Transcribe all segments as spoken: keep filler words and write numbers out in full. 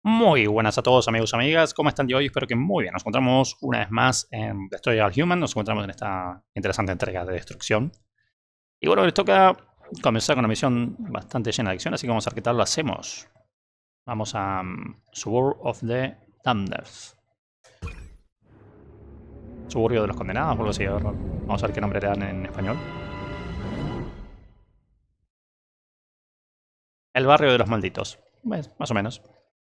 Muy buenas a todos amigos y amigas, ¿cómo están de hoy? Espero que muy bien. Nos encontramos una vez más en Destroy All Human, nos encontramos en esta interesante entrega de destrucción. Y bueno, les toca comenzar con una misión bastante llena de acción, así que vamos a ver qué tal lo hacemos. Vamos a um, Suburb of the Damned. Suburbio de los Condenados, o algo así. A ver, vamos a ver qué nombre le dan en español. El barrio de los malditos. Pues, más o menos.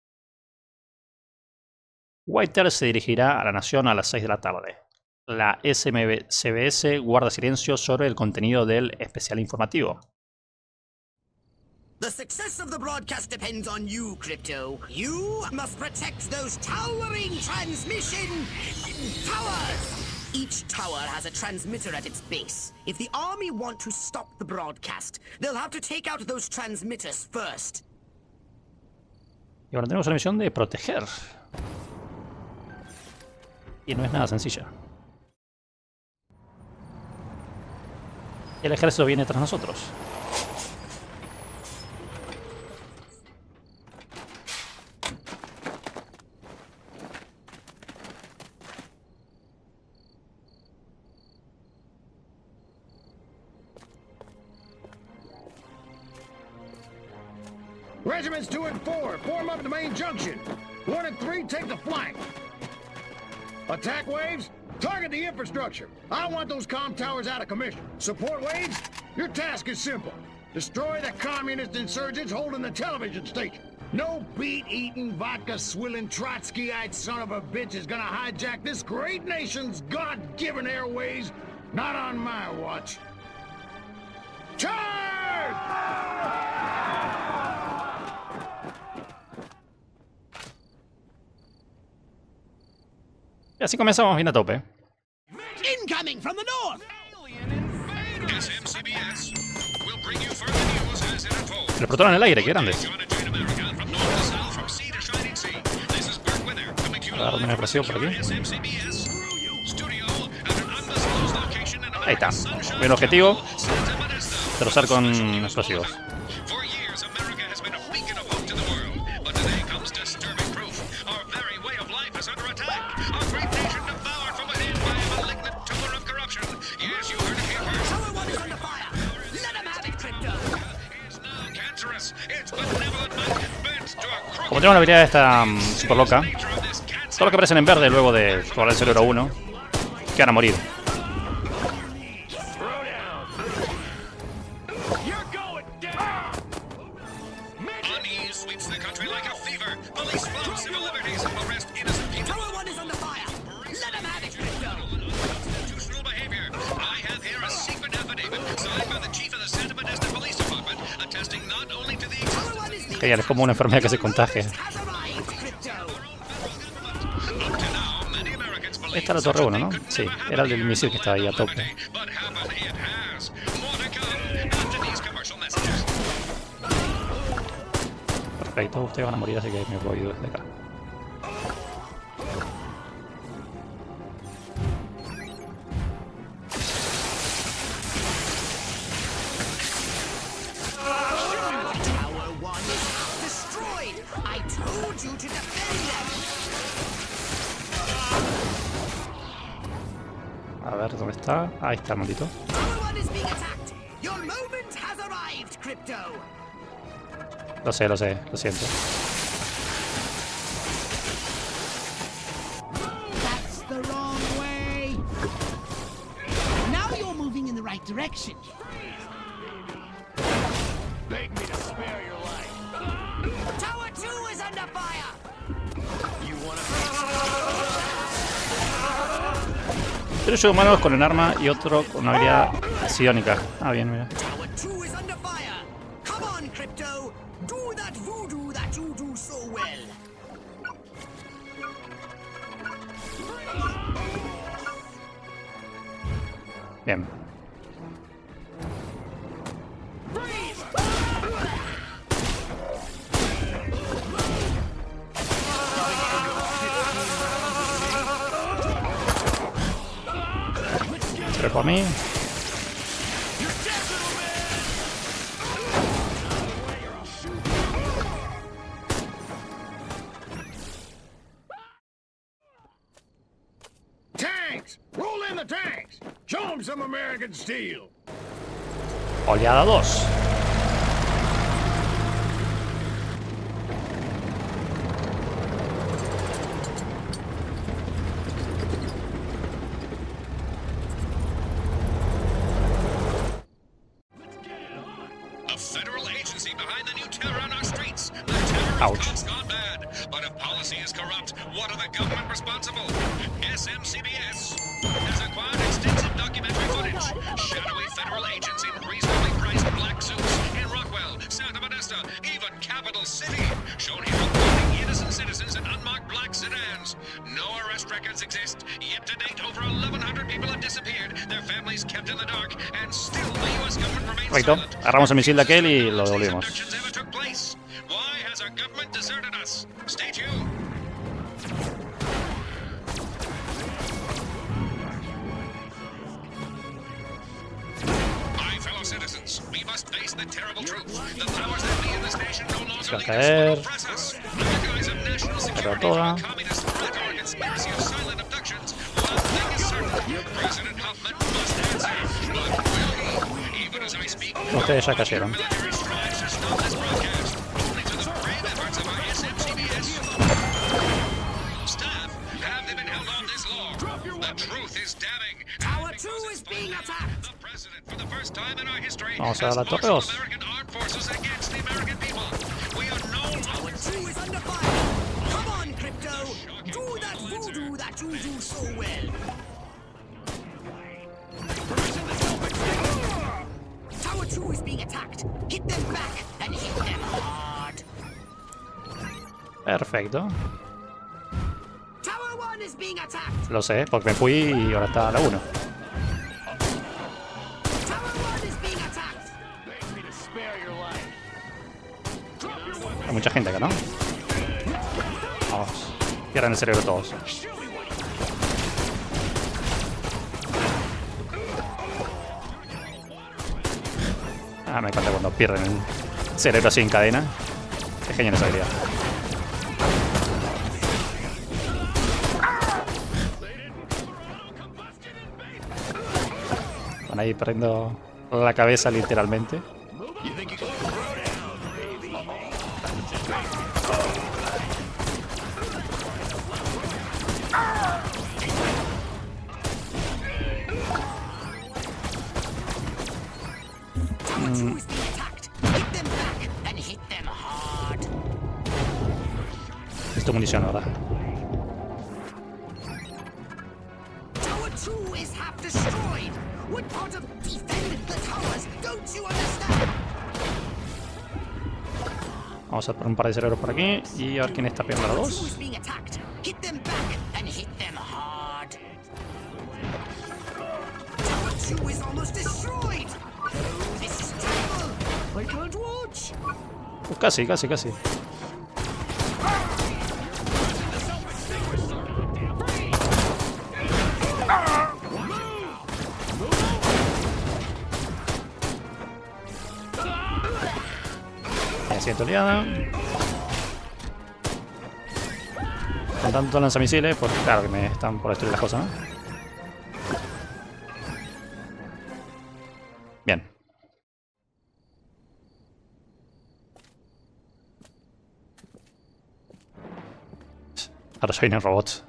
Whiter se dirigirá a la Nación a las seis de la tarde. La S M C B S guarda silencio sobre el contenido del especial informativo. The success of the broadcast depends on you, Crypto. You must protect those towering transmission towers. Each tower has a transmitter at its base. If the army want to stop the broadcast, they'll have to take out those transmitters first. Y ahora tenemos la misión de proteger. Y no es nada sencilla. Y el ejército viene tras nosotros. Regiments two and four, form up at the main junction. One and three, take the flank. Attack waves, target the infrastructure. I want those comm towers out of commission. Support waves, your task is simple. Destroy the communist insurgents holding the television station. No beet-eating, vodka-swilling, Trotskyite son of a bitch is gonna hijack this great nation's God-given airways. Not on my watch. Charge! Y así comenzamos bien a tope. Incoming from the north! S M C B S will bring you further news as it unfolds. Lo explotaron en el aire, qué grandes. A ver, me presión por aquí. Ahí está. Buen objetivo. Trozar con explosivos. Como tengo una habilidad esta um, super loca, todos los que aparecen en verde luego de jugar el cerebro uno quedan a morir. Que ya es como una enfermedad que se contagia. Esta era la torre uno, ¿no? Sí, era el del misil que estaba ahí a tope. Perfecto, ustedes van a morir, así que me voy desde acá. A ver, ¿dónde está? Ahí está, maldito. Lo sé, lo sé, lo siento. That's the wrong way. Now you're moving in the right direction. Beg me to spare your life. Tower two is under fire! You wanna Tres humanos con un arma y otro con una habilidad psiónica. Ah, bien, mira. Tower two is under fire! Come on, Crypto! Do that voodoo that you do so well! Bien. Trepo a mí. tanks. Roll in the tanks. Show them some American steel. Oleada dos. A federal agency behind the new terror on our streets. The terrorist cops gone bad. But if policy is corrupt, what are the government responsible? S M C B S has acquired extensive documentary footage. Shadowy federal agents in reasonably priced black suits in Rockwell, Santa Modesto, even Capital City. Shown here recording innocent citizens in unmarked black sedans. No arrest records exist. Yet to date, over eleven hundred people have disappeared. Their families kept in the dark. And still the U S government remains Perfecto. silent. Agarramos el misil de aquel y lo devolvemos. Why has our government deserted us? Stay tuned. My fellow citizens, we must face the terrible truth. The powers that be in this nation no longer Se va a lead us caer. but oppress us. In the guise of national security toda. from a communist threat or a conspiracy of silent abductions, one thing is certain. President Huffman must answer. But will he? Even as I speak, Ustedes ya cayeron. military strives to stop this broadcast. Only to the brave efforts of our S M C B S staff have they been held on this long. The truth is damning. Tower two is being attacked. The president, for the first time in our history, Vamos a has dar la torre marshaled dos. American armed forces against the American people. We are no Tower longer. two is under fire. Come on, Crypto. Do that voodoo that you do so well. Tower two is being attacked. Hit them back and hit them hard. Perfecto. Tower one is being attacked. Lo sé, porque me fui y ahora está la uno. Tower one is being attacked. Hay mucha gente acá, ¿no? Vamos. Pierden el cerebro todos. Ah, me encanta cuando pierden el cerebro así en cadena. Qué genial esa habilidad. Van ahí perdiendo la cabeza literalmente. Tower two is being attacked. Hit them back and hit them hard. Esto munición ahora. Tower two is half destroyed. What part of defend the towers don't you understand? Vamos a poner un par de cerebros por aquí y a ver quién está pegando a la Tower two dos. is being attacked. Hit them back and hit them hard. Tower two is almost destroyed. Oh, this is terrible. I can't watch. Uh, casi, casi, casi. Me siento liada. Con tantos lanzamisiles, pues claro que me están por destruir las cosas, ¿no? Bien. Ahora soy un robot.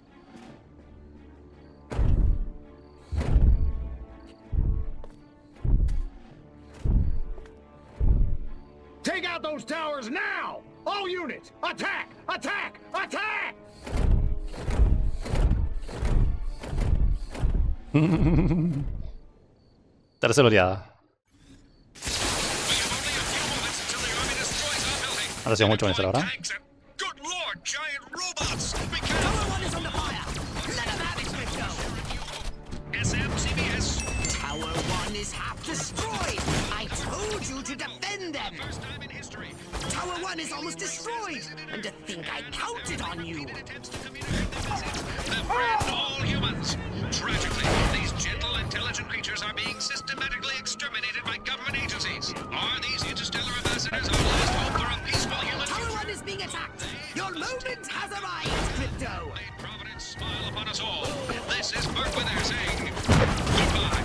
Take out those towers now! All units, attack! Attack! Attack! Tercera oleada. Ahora sí, mucho vencer ahora. Good Lord, giant robots! We can't. Tower one is under fire. Let them have it, Crypto. S M C B S. Tower one is half destroyed. I told you to defend them. First time in history. Tower one is almost destroyed. And to think I counted on you. Attempts to communicate their message. The friend to all humans. Tragically, these gentle, intelligent creatures are being systematically exterminated by government agencies. Are these interstellar ambassadors our last hope for a peaceful human Tower future? one is being attacked. Your moment has arrived, Crypto. May Providence smile upon us all. This This is Merquither saying goodbye.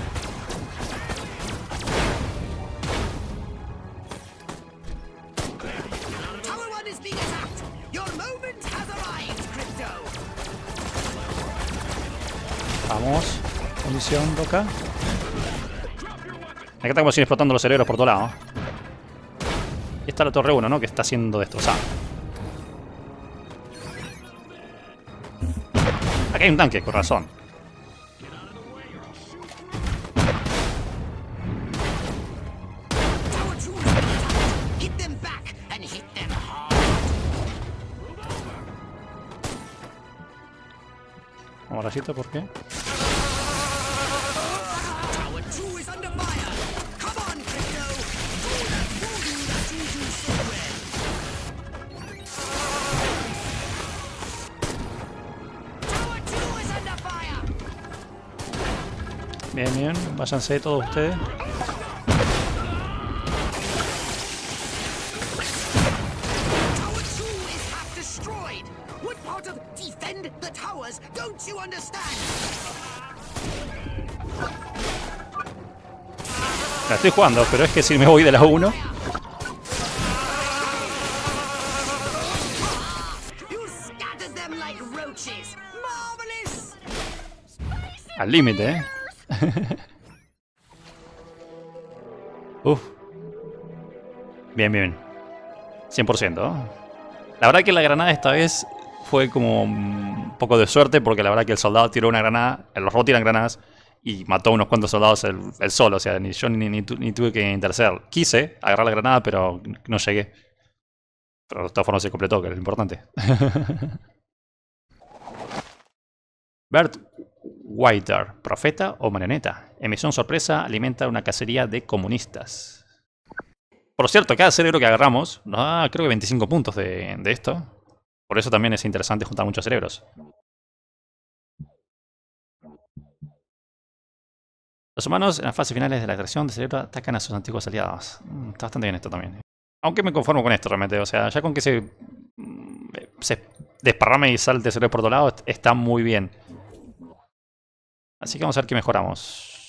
Tower one is being attacked. Your moment has arrived, Crypto. Vamos. Condición, Doca. Acá está como si explotando los cerebros por todos lados. Y está la torre uno, ¿no? Que está siendo destrozada. Aquí hay un tanque, con razón. Tower two is being attacked. Hit them back and hit them hard. Vamos, rayito, ¿por qué? Tower two is under fire. Come on, Crypto. Do the voodoo that you do so well. Tower two is under fire. Bien, bien. Váyanse todos ustedes. Tower two is half destroyed. What part of defend the towers don't you understand? La estoy jugando, pero es que si me voy de la uno... You scattered them like roaches. Marvelous. Al límite, ¿eh? Uf. Bien, bien. cien por ciento. La verdad que la granada esta vez fue como un poco de suerte, porque la verdad que el soldado tiró una granada, los robots tiran granadas y mató a unos cuantos soldados el, el solo. O sea, ni yo ni, ni, ni tuve que interceder. Quise agarrar la granada, pero no llegué. Pero de todas formas se completó, que es lo importante. Bert Whiter, profeta o marioneta. Emisión sorpresa alimenta una cacería de comunistas. Por cierto, cada cerebro que agarramos nos da creo que veinticinco puntos de, de esto. Por eso también es interesante juntar muchos cerebros. Los humanos en las fases finales de la extracción de cerebro atacan a sus antiguos aliados. Mm, está bastante bien esto también. Aunque me conformo con esto realmente. O sea, ya con que se, se desparrame y salte cerebro por todos lados está muy bien. Así que vamos a ver qué mejoramos.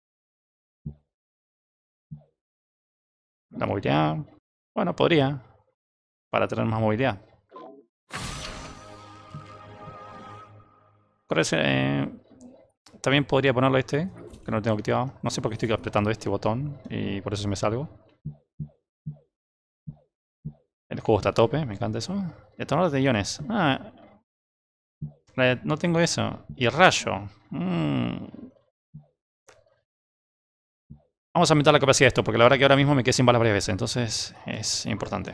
La movilidad. Bueno, podría. Para tener más movilidad. Eh, también podría ponerlo este. Que no lo tengo activado. No sé por qué estoy apretando este botón. Y por eso se me salgo. El juego está a tope. Me encanta eso. Detonador de iones. Ah. No tengo eso. Y rayo. Mm. Vamos a aumentar la capacidad de esto, porque la verdad que ahora mismo me quedé sin balas varias veces, entonces es importante.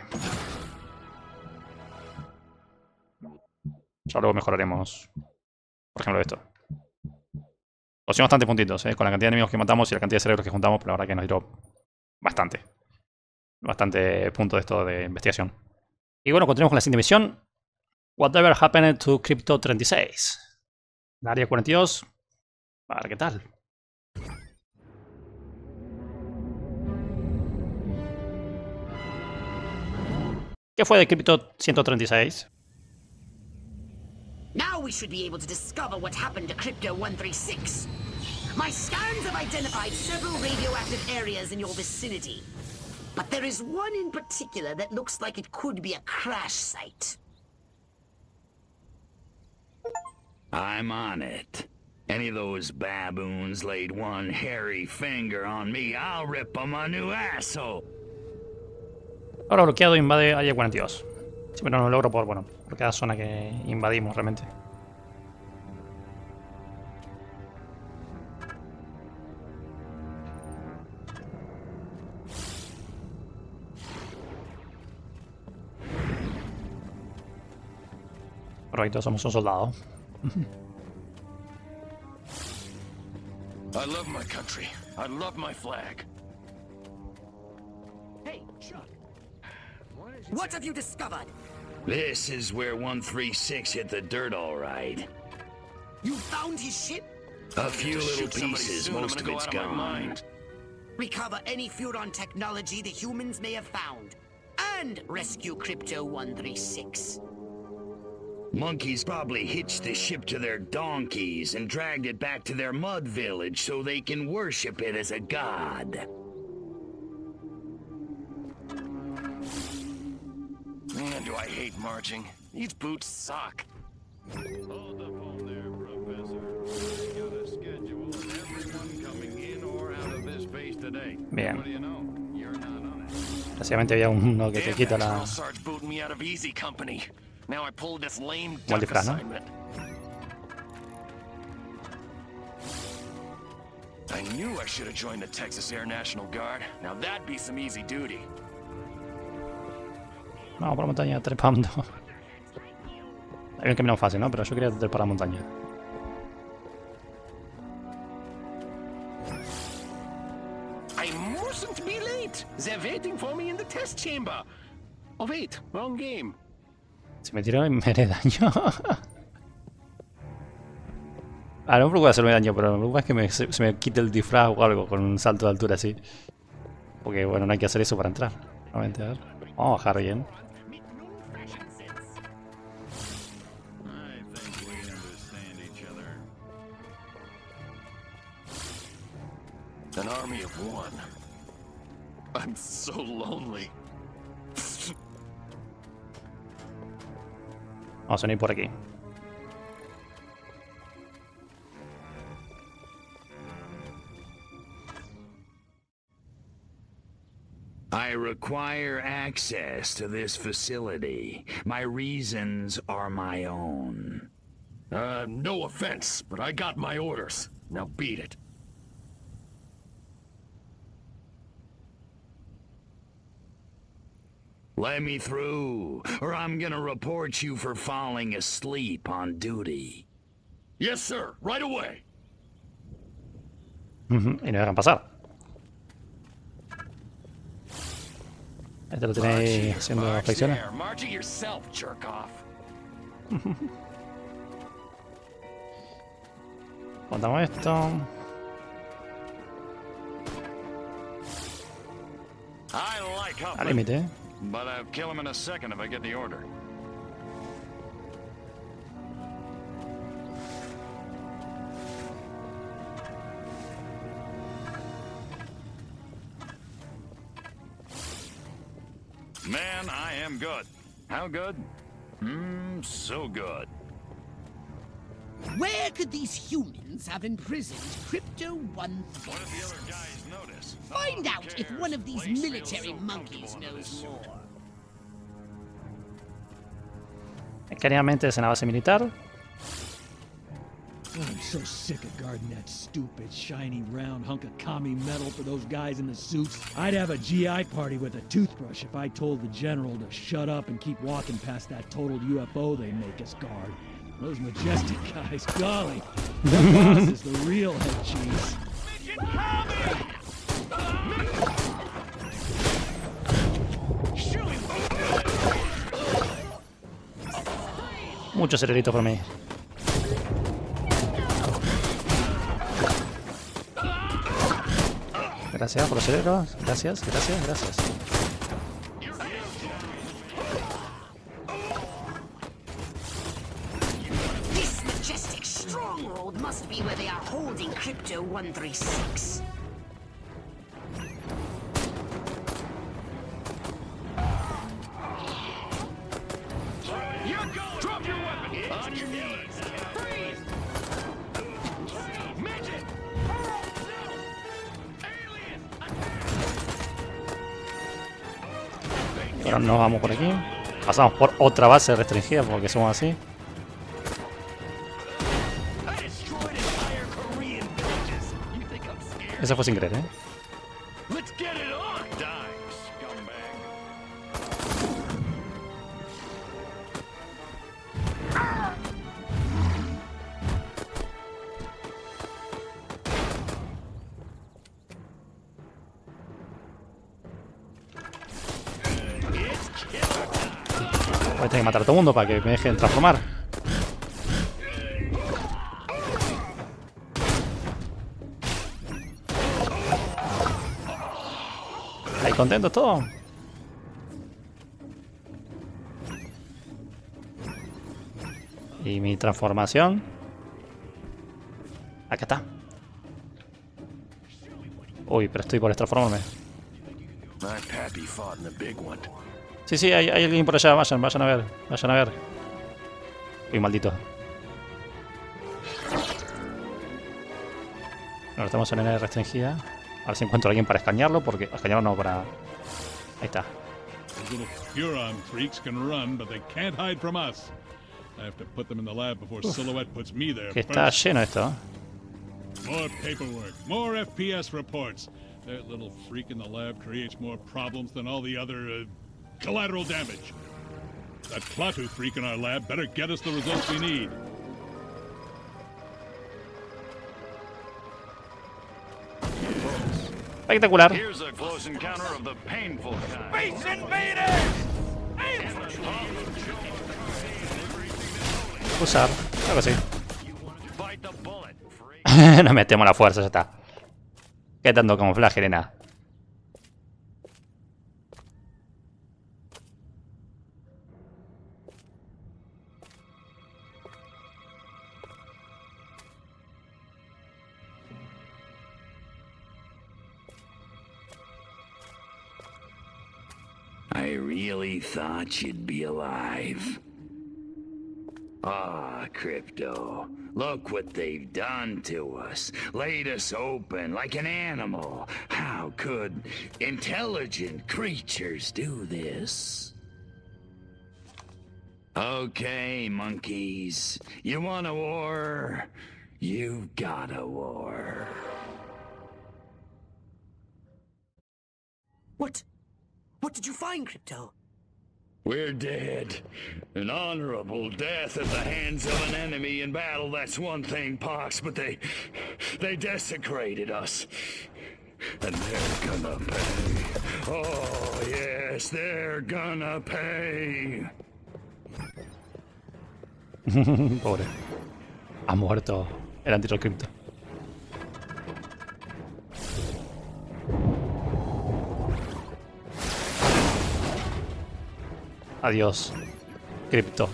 Ya luego mejoraremos, por ejemplo, esto. Conseguimos bastantes puntitos, ¿eh? Con la cantidad de enemigos que matamos y la cantidad de cerebros que juntamos, pero la verdad que nos dio bastante. Bastante punto de esto de investigación. Y bueno, continuamos con la siguiente misión. Whatever happened to Crypto treinta y seis. La área cuarenta y dos. A ver qué tal. ¿Qué fue de Crypto ciento treinta y seis? Now we should be able to discover what happened to Crypto one thirty-six. My scans have identified several radioactive areas in your vicinity. But there is one in particular that looks like it could be a crash site. I'm on it. Any of those baboons laid one hairy finger on me, I'll rip them a new asshole. Ahora bloqueado invade área cuarenta y dos. Siempre no lo logro por, bueno, por cada zona que invadimos realmente. Correcto, somos un soldado. I love my country. I love my flag. Hey, Chuck. What have you discovered? This is where one thirty-six hit the dirt all right. You found his ship? A few little pieces, most of it's gone. Recover any Furon technology the humans may have found. And rescue Crypto one thirty-six. Monkeys probably hitched the ship to their donkeys and dragged it back to their mud village so they can worship it as a god. Man, do I hate marching. These boots suck. Hold the phone there, Professor. I got a schedule of everyone coming in or out of this base today. Bien. What do you know? You're not on it. Básicamente había uno que te quita la... Sarge booted me out of Easy Company. Now I pulled this lame Como el duck disfraz, ¿no? assignment. I knew I should have joined the Texas Air National Guard. Now that'd be some easy duty. Vamos por la montaña trepando. Hay un camino fácil, ¿no? Pero yo quería trepar la montaña. I mustn't be late. They're waiting for me in the test chamber. Oh wait, wrong game. Si me tiro y me haré daño. Ah, no procuro hacerme daño, pero lo que es que me, se, se me quite el disfraz o algo con un salto de altura así. Porque bueno, no hay que hacer eso para entrar. Nuevamente, a ver. Vamos a bajar bien. I think we understand each other. An army of one. I'm so lonely. Vamos a venir por aquí. I require access to this facility. My reasons are my own. Uh, no offense, but I got my orders. Now beat it. Let me through, or I'm gonna report you for falling asleep on duty. Yes, sir. Right away. Uh-huh. Y no dejan pasar. Este lo tenéis haciendo march flexiones. there. March it yourself, jerk off. Contamos esto. I like Al Huffman, límite, ¿eh? but I'll kill him in a second if I get the order. Man, I am good. How good? Mmm, so good. Where could these humans have imprisoned Crypto one What if the other guys notice? Find Oh, out who if cares? one of these Place feels military so monkeys comfortable under knows this suit. more. Mecánicamente es una base militar. I'm so sick of guarding that stupid, shiny, round hunk of commie metal for those guys in the suits. I'd have a G I party with a toothbrush if I told the general to shut up and keep walking past that totaled U F O they make us guard. Those Majestic guys, golly, that boss is the real head cheese. Muchos cerebritos por mí. Gracias por los cerebros. Gracias, gracias, gracias. This majestic stronghold must be where they are holding Crypto one thirty-six. You're going. Drop your weapon. On your knees. Freeze. Midget. Alien. Ahora nos vamos por aquí. Pasamos por otra base restringida porque somos así. I destroyed entire Korean villages. You think I'm scared? Eso fue sin querer, ¿eh? Let's get it on. Die, scumbag. Voy a tener que matar a todo el mundo para que me dejen transformar. ¿Ahí contentos todos? Y mi transformación. Acá está. Uy, pero estoy por transformarme. Sí, sí, hay, hay alguien por allá. Vayan, vayan a ver. Vayan a ver. Uy, maldito. Ahora estamos en área restringida. A ver si encuentro a alguien para escanearlo, porque escanearlo no, para... Ahí está. Uf, que está lleno esto. More paperwork, more F P S reports. That little freak in the lab creates more problems than all the other uh, collateral damage. That Klaatu freak in our lab better get us the results we need. Espectacular. Here's a close encounter of the painful kind. Space Invaders! Usar, algo así. Bite the bullet. Nos metemos la fuerza, ya está. ¿Qué tanto camuflaje, nena? I really thought you'd be alive. Ah, Crypto. Look what they've done to us. Laid us open like an animal. How could intelligent creatures do this? Okay, monkeys. You want a war? You've got a war. What? What did you find, Crypto? We're dead. An honorable death at the hands of an enemy in battle, that's one thing, Pox, but they... they desecrated us. And they're gonna pay. Oh, yes, they're gonna pay. Pobre. Ha muerto el anterior cripto. Adiós, cripto.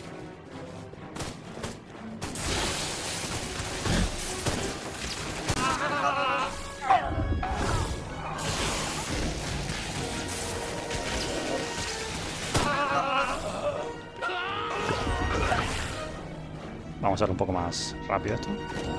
Vamos a hacerlo un poco más rápido esto.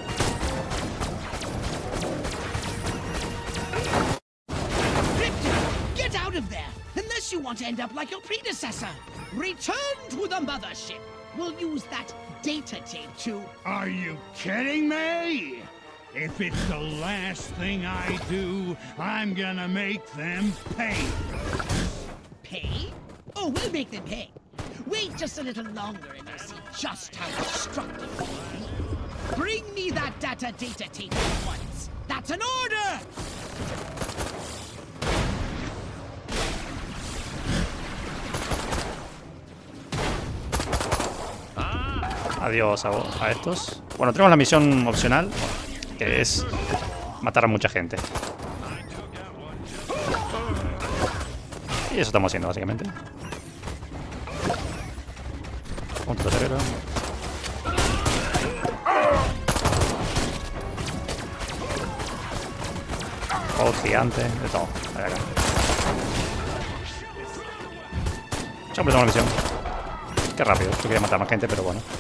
Get out of there! Unless you want to end up like your predecessor. Return to the mothership. We'll use that data tape to... Are you kidding me? If it's the last thing I do, I'm gonna make them pay. Pay? Oh, we'll make them pay. Wait just a little longer and you'll see just how destructive we'll be. Bring me that data data tape at once. That's an order! Adiós a, a estos. Bueno, tenemos la misión opcional, que es matar a mucha gente. Y eso estamos haciendo, básicamente. Punto cerebro. Oh, gigante, de todo. Ahí acá. Ya completamos la misión. Qué rápido, yo quería matar más gente, pero bueno.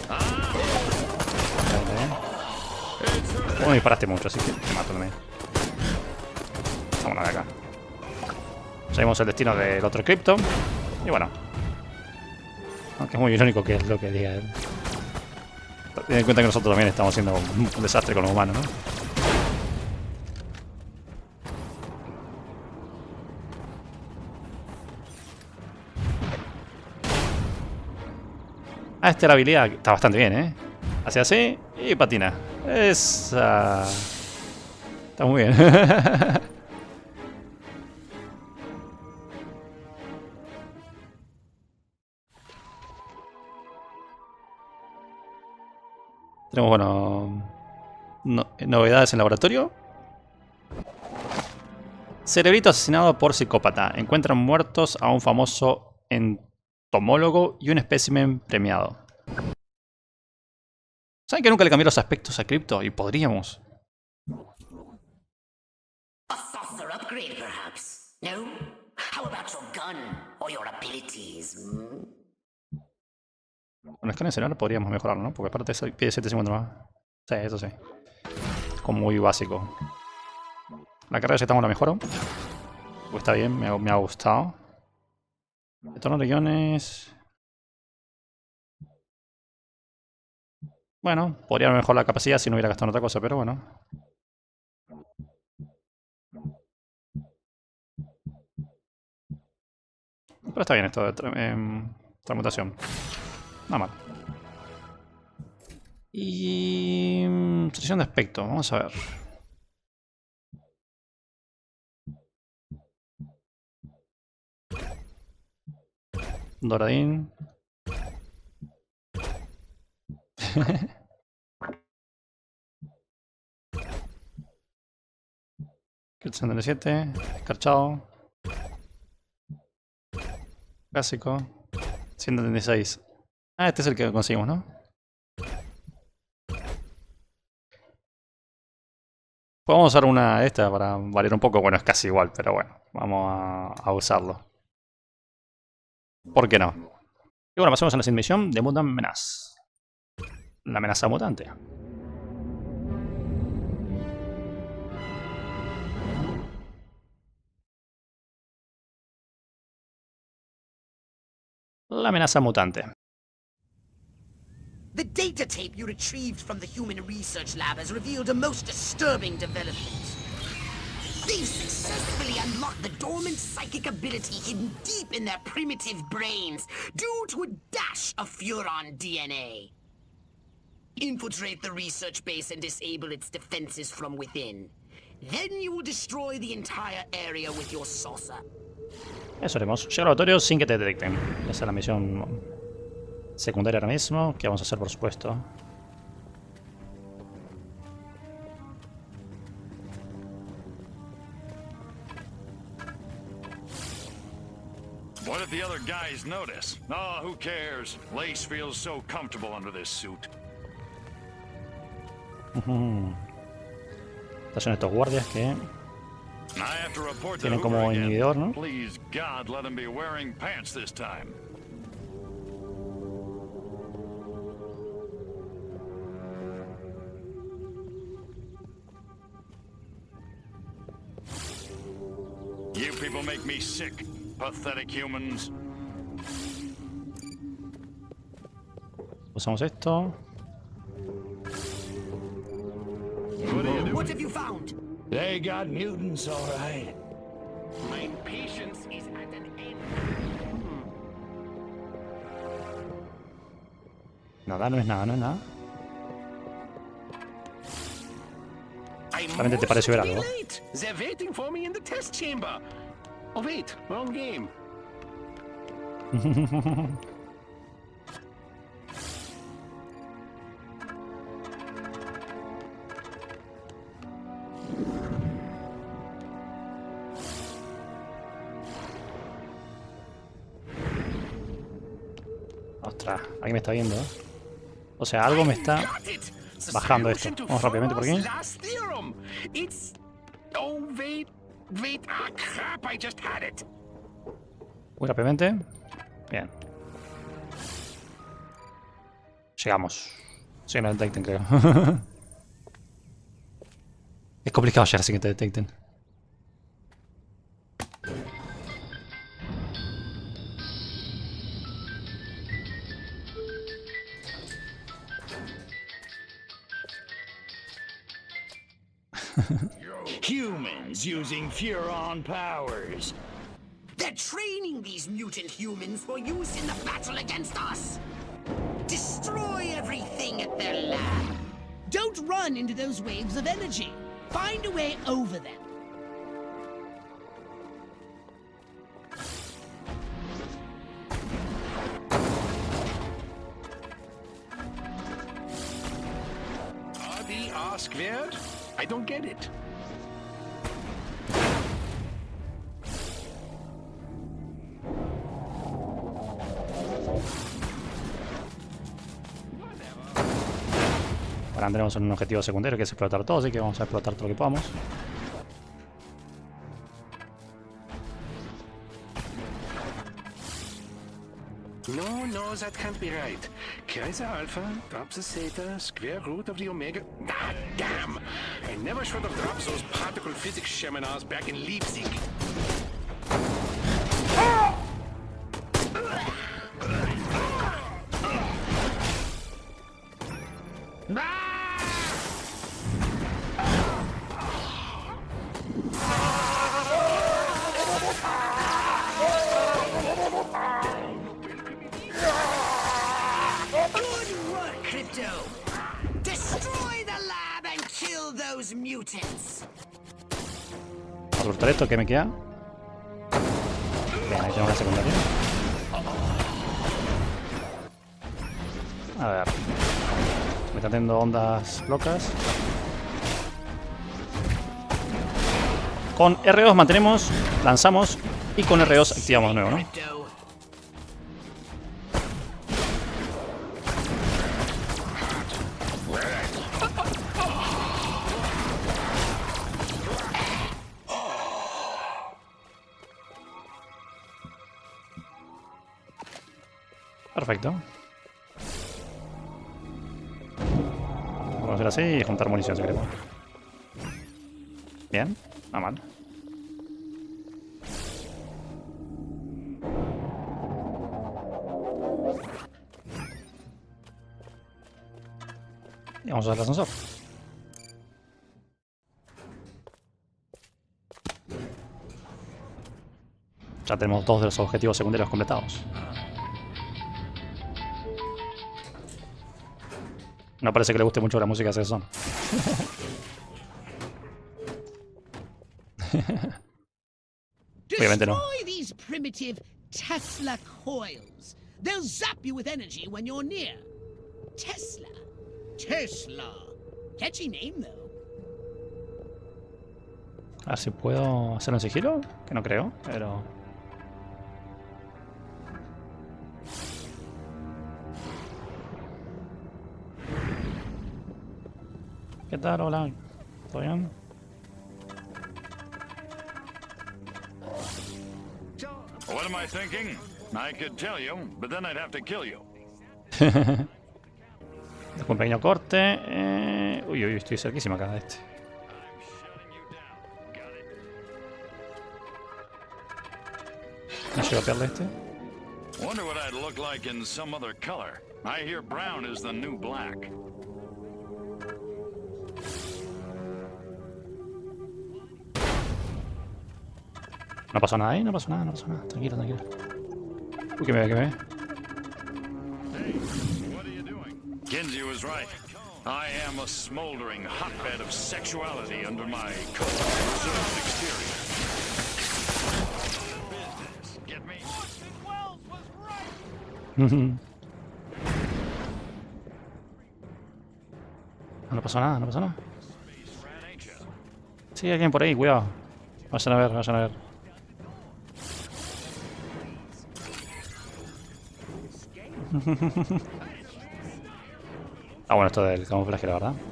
Vale. Oh, me disparaste mucho, así que te mato también. Vámonos de acá. Seguimos el destino del otro cripto. Y bueno. Aunque es muy irónico que es lo que diga él. Ten en cuenta que nosotros también estamos haciendo un desastre con los humanos, ¿no? Ah, esta la habilidad está bastante bien, ¿eh? Hace así y patina. Esa... Está muy bien. Tenemos, bueno... No, novedades en laboratorio. Cerebrito asesinado por psicópata. Encuentran muertos a un famoso entomólogo y un espécimen premiado. ¿Saben que nunca le cambié los aspectos a Crypto? Y podríamos. A saucer upgrade, perhaps? No? How about your gun or your abilities? Hmm? Con el escáner celular podríamos mejorarlo, ¿no? Porque aparte eso pide siete segundos más. Sí, eso sí. Como muy básico. La carrera ya estamos la mejoro. Pues está bien, me ha, me ha gustado. Retorno de guiones. Bueno, podría mejorar la capacidad si no hubiera gastado en otra cosa, pero bueno. Pero está bien esto de tra eh, transmutación. Nada mal. Y... selección de aspecto, vamos a ver. Doradín. setenta y siete, escarchado. Clásico. ciento treinta y seis. Ah, este es el que conseguimos, ¿no? Podemos usar una de estas para variar un poco. Bueno, es casi igual, pero bueno, vamos a, a usarlo. ¿Por qué no? Y bueno, pasamos a la siguiente misión de Mutant Menace. La amenaza mutante. La amenaza mutante. The data tape you retrieved from the Human Research Lab has revealed a most disturbing development. They've successfully unlocked the dormant psychic ability hidden deep in their primitive brains due to a dash of Furon D N A. Infiltrate the research base and disable its defenses from within. Then you will destroy the entire area with your saucer. Eso haremos. Llega al laboratorio sin que te detecten. Esa es la misión secundaria ahora mismo, que vamos a hacer por supuesto. What if the other guys notice? Oh, who cares? Lace feels so comfortable under this suit. Estos son estos guardias que tienen como inhibidor, ¿no? Please God, let him be wearing pants this time. You people make me sick, pathetic humans. Usamos esto. What have you found? They got mutants, all right. My patience is at an end. Nada, no es nada, no es nada. Realmente te parece ver algo. They're waiting for me in the test chamber. Oh wait, wrong game. Ostras, alguien me está viendo, ¿eh? O sea, algo me está bajando esto. Vamos rápidamente por aquí. Muy rápidamente. Bien. Llegamos. Sí, no detecten, creo. Es complicado llegar sin que te detecten. Humans using Furon powers. They're training these mutant humans for use in the battle against us. Destroy everything at their lab. Don't run into those waves of energy. Find a way over them. R D R squared? I don't get it. Ahora tenemos un objetivo secundario que es explotar todo, así que vamos a explotar todo lo que podamos. No, no, that can't be right. Kaiser Alpha drops a theta, square root of the omega. Ah, damn! I never should have dropped those particle physics seminars back in Leipzig. Good work, Crypto! Destroy the lab and kill those mutants! Vamos a cortar esto, ¿qué me queda? Bien, ahí tenemos la secundaria. A ver. Me están teniendo ondas locas. Con R dos mantenemos, lanzamos y con R dos activamos de nuevo, ¿no? Perfecto. Vamos a hacer así y juntar munición si queremos. Bien, no mal. Y vamos a hacer el ascensor. Ya tenemos dos de los objetivos secundarios completados. No parece que le guste mucho la música de Son. Obviamente no. Destroy these primitive Tesla coils. They'll zap you with energy when you're near. Tesla. Tesla. Catchy name, though. A ver si puedo hacerlo en sigilo, que no creo, pero... ¿Qué tal? Hola. ¿Todo bien? What am I thinking? I could tell you, but then I'd have to kill you. Dejo un pequeño corte. Eh... Uy, uy, estoy cerquísima acá de este. No llego a pegarle este. Wonder what I'd look like in some other color. I hear brown is the new black. No pasó nada ahí, no pasó nada, no pasó nada. Tranquilo, tranquilo. Uy, que me ve, que me ve. Kinsey was right. I am a smoldering hotbed of sexuality under my reserved exterior. Get me? No pasó nada, no pasó nada. Sí, hay alguien por ahí, cuidado. Vayan a ver, vayan a ver. Ah, bueno, esto del camuflaje, la verdad.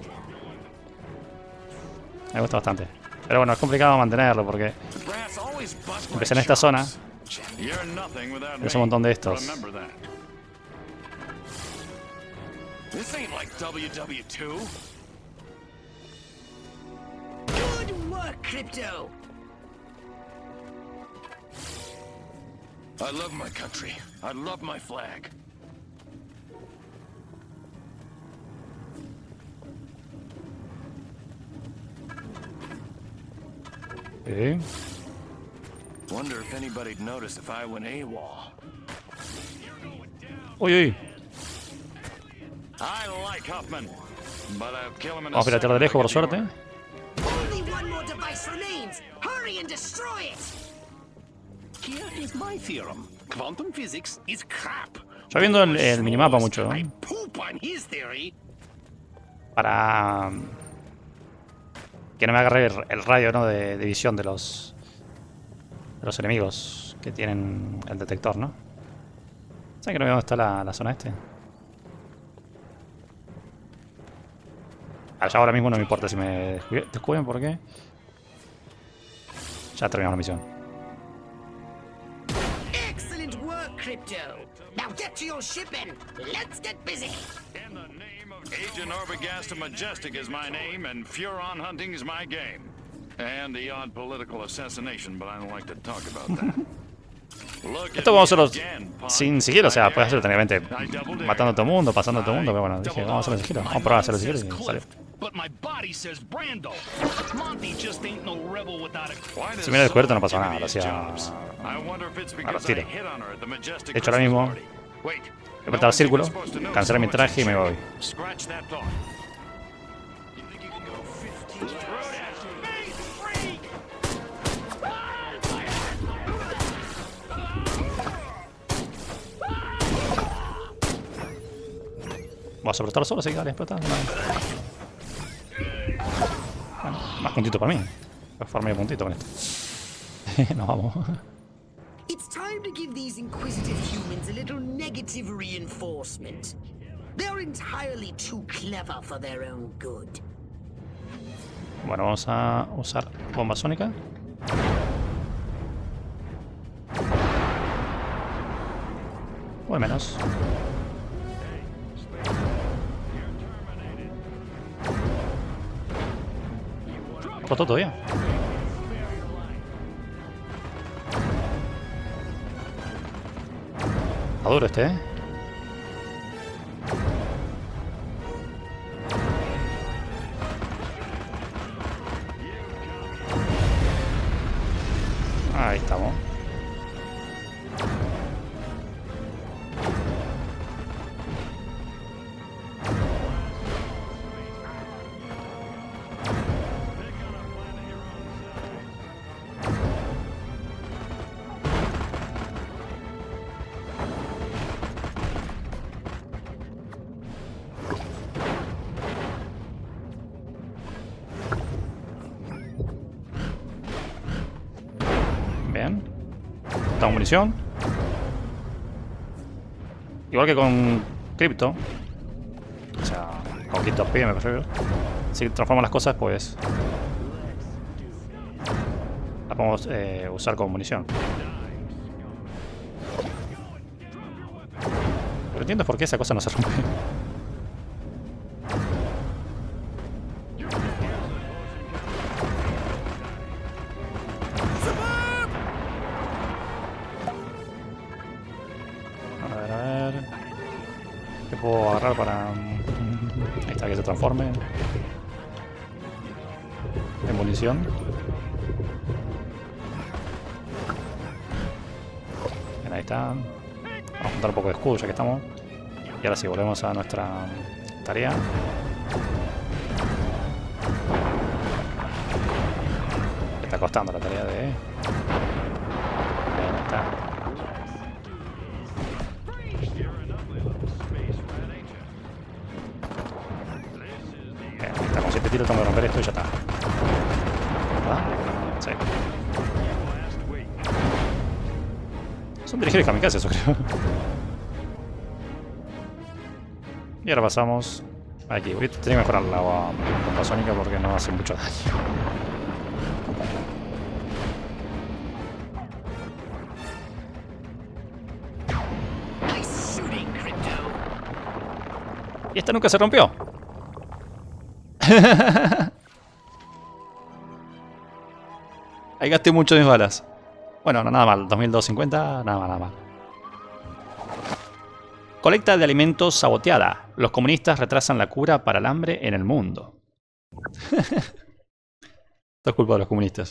Me gusta bastante. Pero bueno, es complicado mantenerlo porque empecé en esta zona. Es un montón de estos. This ain't like W W two. Good work, Crypto! I love my country. I love my flag. ¿Eh? Wonder if anybody'd notice if I went AWOL. Uy, uy. I like Huffman, but I'll kill him in a Vamos a piratear de lejos, por suerte. Only one more device remains! Hurry and destroy it! Here is my theorem. Quantum physics is crap. Yo viendo el, el minimapa mucho, I ¿eh? poop on his theory. Para que no me agarre el, el radio, ¿no? de, de visión de los de los enemigos que tienen el detector, ¿no? ¿Saben que no veo dónde está la, la zona este? Allá ahora mismo no me importa si me descubren porque ya terminamos la misión. Excellent work, Crypto. Now get to your ship and let's get busy. In the name of Agent Arbogast Majestic is my name, and Furon hunting is my game. And the odd political assassination, but I don't like to talk about that. Esto vamos a hacerlo sin sigilo, o sea, puedes hacerlo técnicamente matando a todo el mundo, pasando a todo el mundo, pero bueno, dije, vamos a hacerlo sin sigilo. Vamos a probar a hacerlo sin sigilo y salió. Si me hubiera descubierto no pasó nada, lo hacía a los tiros. De hecho, ahora mismo he apretado el círculo, cancelé mi traje y me voy. Vamos a explotar solo, así que dale, explota. Bueno, más puntito para mí. Voy a formar medio puntito con esto. Nos vamos. It's time to give these inquisitive humans a little negative reinforcement. They're entirely too clever for their own good. Bueno, vamos a usar bomba sónica. O al menos. ¿Explotó todavía? Está duro este, ¿eh? Ahí estamos. Bien. Estamos munición. Igual que con Crypto. O sea, con Crypto P me prefiero. Si transformo las cosas, pues la podemos eh, usar como munición. Pero entiendo por qué esa cosa no se rompe. Puedo agarrar para... Ahí está, que se transforme en munición. Bien, ahí está. Vamos a juntar un poco de escudo ya que estamos. Y ahora sí, volvemos a nuestra tarea. Me está costando la tarea de... Ahí está. Este tiro tengo que romper esto y ya está. ¿Verdad? Sí. Son dirigidos kamikazes, eso creo. Y ahora pasamos aquí. Voy a tener que mejorar la bomba sónica porque no hace mucho daño. Y esta nunca se rompió. Ahí gasté mucho de mis balas. Bueno, no, nada mal. dos mil doscientos cincuenta, nada mal, nada mal. Colecta de alimentos saboteada. Los comunistas retrasan la cura para el hambre en el mundo. Esto es culpa de los comunistas.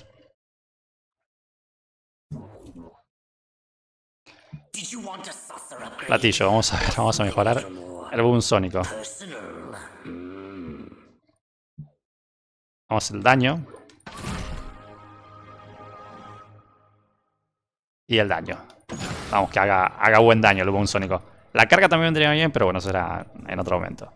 Platillo, vamos a ver, vamos a mejorar el boom sónico. Vamos a hacer el daño. Y el daño. Vamos, que haga, haga buen daño el boom sónico. La carga también vendría bien, pero bueno, será en otro momento.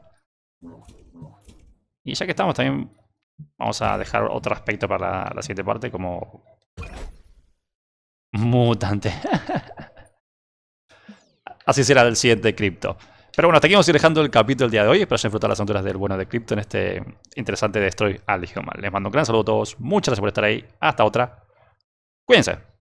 Y ya que estamos también, vamos a dejar otro aspecto para la, la siguiente parte, como... Mutante. Así será el siguiente Crypto. Pero bueno, hasta aquí vamos a ir dejando el capítulo del día de hoy. Espero que hayan disfrutado las aventuras del bueno de Crypto en este interesante Destroy All Humans. Les mando un gran saludo a todos. Muchas gracias por estar ahí. Hasta otra. Cuídense.